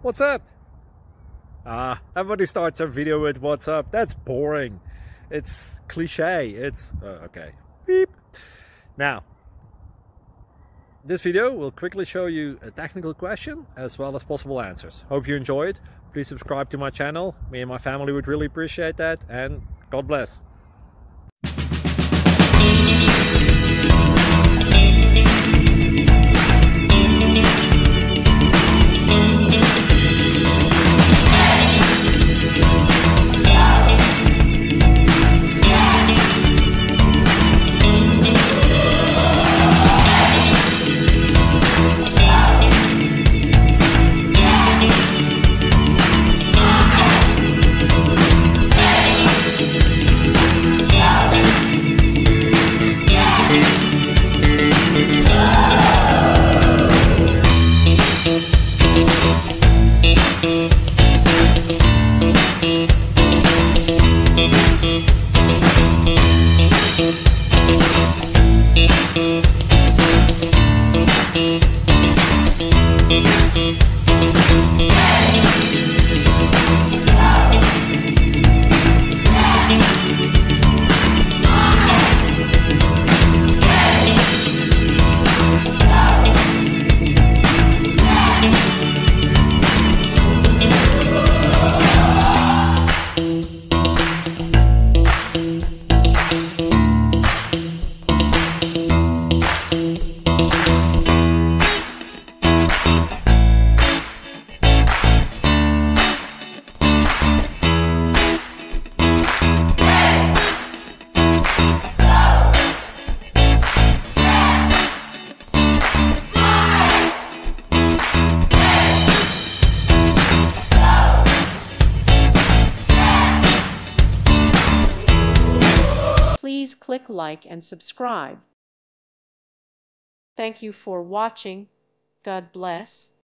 What's up? Everybody starts a video with what's up. That's boring. It's cliche. It's okay. Beep. Now, this video will quickly show you a technical question as well as possible answers. Hope you enjoy it. Please subscribe to my channel. Me and my family would really appreciate that, and God bless. Please click like and subscribe. Thank you for watching. God bless.